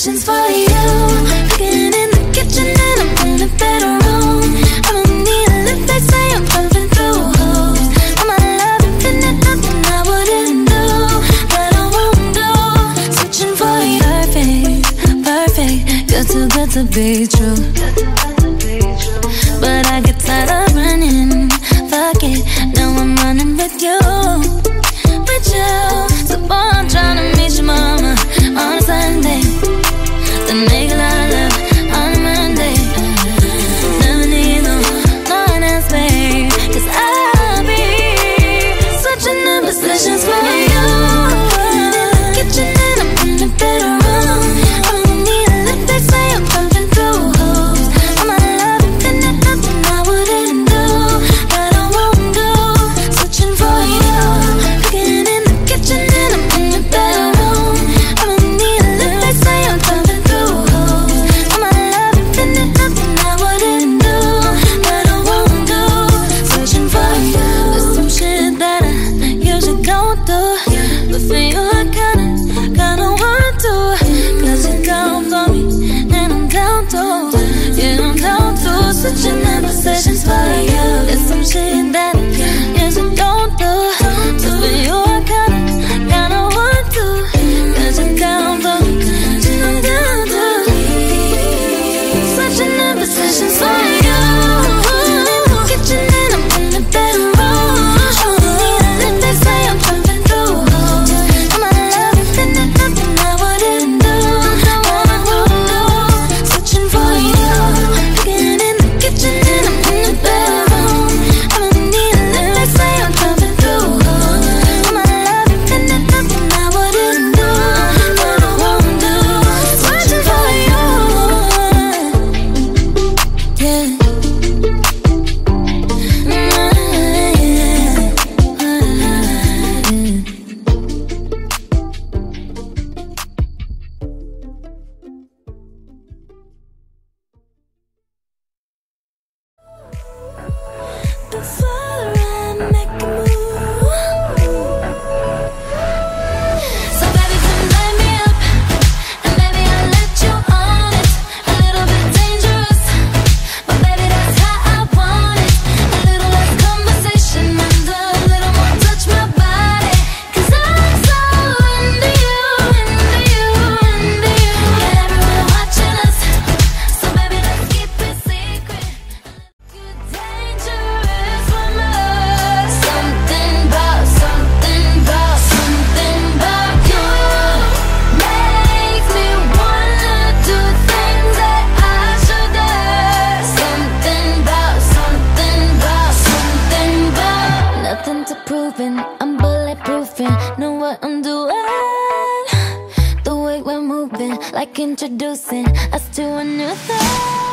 positions for you. Cooking in the kitchen and I'm in the bedroom. I don't need a lift, they say I'm pumping through holes. All my love infinite, nothing I wouldn't do, but I won't do. Switching for you. Perfect, perfect, good to be true. But I get tired of running, fuck it, now I'm running with you. With you, so boy, I'm tryna meet your mama on a Sunday, then make a lot of love on a Monday. Never need no one else, babe, 'cause I'll be switching the positions for you. In the kitchen and I'm in the bedroom. I don't need a lift, they say I'm pumping through holes. All my love infinite, nothing I wouldn't do, but I won't do. Switching for you. Cooking in the kitchen and I'm in the bedroom. I don't need a lift, they say I'm pumping through holes. All my love infinite, nothing I wouldn't do, but I won't do. Switching for you. There's some shit that I usually don't do, but for you I kinda want to. 'Cause you're down for me and I'm down too. Yeah, I'm down too. Switching the positions for you. There's some shit that I usually don't do, but for you I kinda want to. 'Cause you're down for me and I'm down too. Switching the positions for you. In the kitchen and I'm in the bedroom. I don't need a lift, they say I'm pumping through holes. All my love infinite, nothing I wouldn't do, but I won't do. Switching for you. Cooking in the kitchen and I'm in the bedroom. I don't need a lift, they say I'm pumping through holes. All my love infinite, nothing I wouldn't do, but I won't do. Switching for you. Yeah. Before I make a move, so baby, come light me up, and baby, I'll let you on it. A little bit dangerous, but baby, that's how I want it. A little less conversation and a little more touch my body, 'cause I'm so into you, into you, into you. Got everyone watching us, so baby, let's keep it secret. You're dangerous from us. Something about you makes me wanna do things that I shouldn't. Something about nothing to proving. I'm bulletproofing, know what I'm doing. The way we're moving, like introducing us to a new thing.